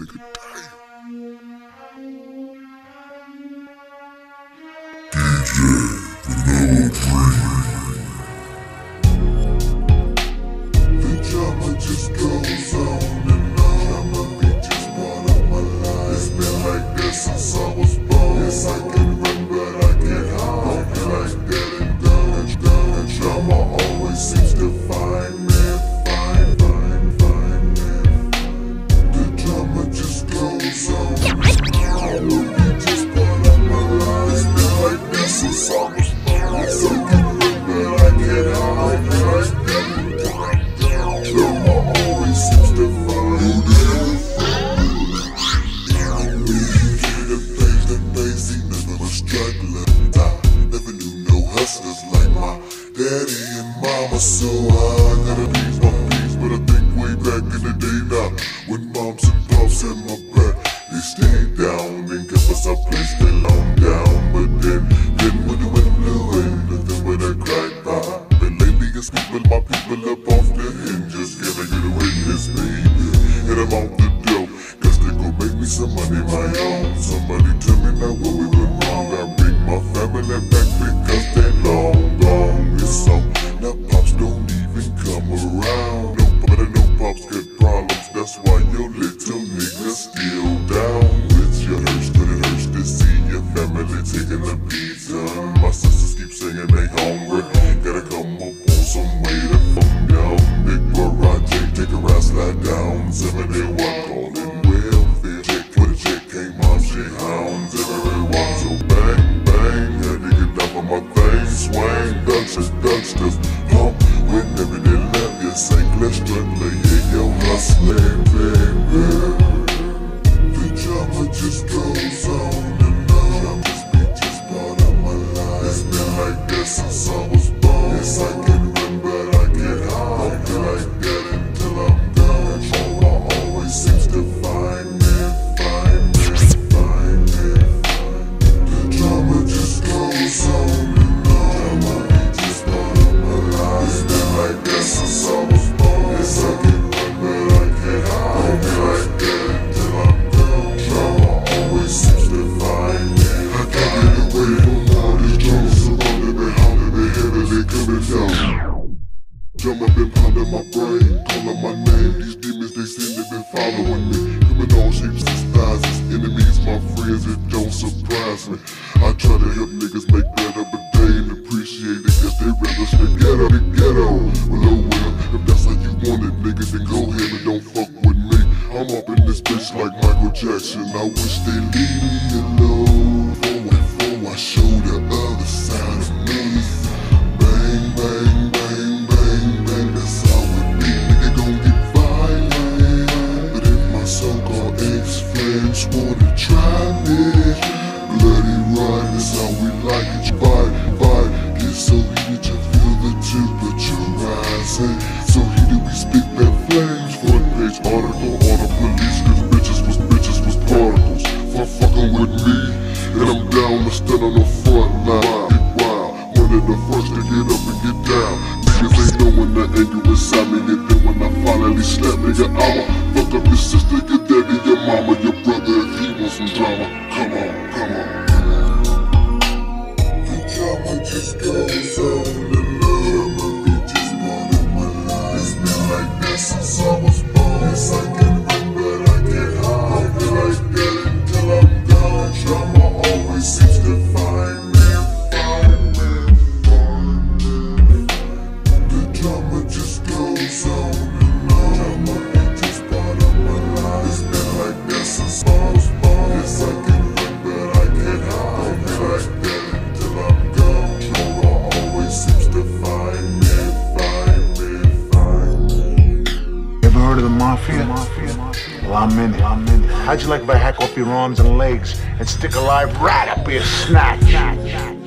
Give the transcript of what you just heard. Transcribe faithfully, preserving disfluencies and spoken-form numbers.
nigga, The drama just goes on and on. Drama be just part of my life. It's been like this since I was born. Yes, I can run, but I can't hide. Don't be like that and done and done. And drama always seems to find me, find, find, find me. The drama just goes on. Drama be just part of my life. It's been like this since I was born. Yes, I can run, but I can't hide. Don't be like that and done. Drama always seems to find me. The things that they see, never was struggling. I never knew no hustlers like my daddy and mama, so I gotta please my peace. But I think way back in the day now, when moms and pops had my back, they stayed down and kept us a place they long down. But then, then when the wind blew in, nothing but a crack by. But lately it's people, my people up off the hinges. Can I get a witness, baby? Hit them out the door, cause they gon' make me some money my own. Somebody tell me now what we went wrong. I bring my family back because they long gone. It's so now pops don't even come around. Nobody know pops got problems. That's why your little nigga still down with your hurts. But it hurts to see your family taking a beating. My sisters keep saying they hungry. Gotta come up on some way to phone down. Big garage, take a ride, slide down. seventy-one calling welfare. Check for the check, came on, she hounds. Everyone so bang, bang. Had to get down for my thing. Swing, Dutchess, Dutchess. Pump, whenever they left, you say, let's struggling, yeah, yo, hustling, baby. The drama just goes on and on. Dramas be just part of my life. It's been like this since I was born. Yes, I can run, but I can't hide. Don't be like that until I'm gone. Drama always seems to find me, find me, find me, find me. The drama just goes on and on. Drama be just part of my life. It's been like this since I was born. Yes, I can run, but I can't hide. Don't be like that until I'm gone. Drama always seems to find me. I can't get away from all these drama surrounding me, hounding me, heavily coming down. Drama been pounding my brain, calling my name. These demons, they seem to been following me. Coming all shapes and sizes, enemies, my friends, it don't surprise me. I try to help niggas make better, but they ain't appreciate it, cause they rather stay ghetto than ghetto. Well, oh well, if that's how you want it, nigga, then go ahead and don't fuck with me. I'm up in this bitch like Michael Jackson. I wish they leave me alone. Before, before I show the other side of me. Bang, bang, bang, bang, bang, that's how it be. Nigga gon' get violent. But if my so-called ex-friends wanna try me, bloody ride is how we like it. Fight, fight, get so heated you feel the temperature rising. So heated we spit that flames. Front page article on the police, cause bitches was bitches was particles. For fucking with me, and I'm down to stand on the front line. Get wild, one of the first to get up and get down. Niggas ain't knowing the anger inside me. And then when I finally slap, nigga, I'ma fuck up your sister, your daddy, your mama, your brother. If he wants some drama, come on, come on. The drama just goes on and on. Drama be just part of my life. It's been like that since I was born. Yes, I can run, but I can't hide. Don't be like that until I'm gone. Drama always seems to find me, find me, find me. The drama just goes on and on. Drama be just part of my life. It's been like that since I was born. Yes, I can run, but I can't hide. Don't be like that until I'm gone. Drama always seems to find me, find me, find me. Ever heard of the mafia? Well, I'm in it. I'm in it. How'd you like if I hack off your arms and legs and stick a live rat up your snatch?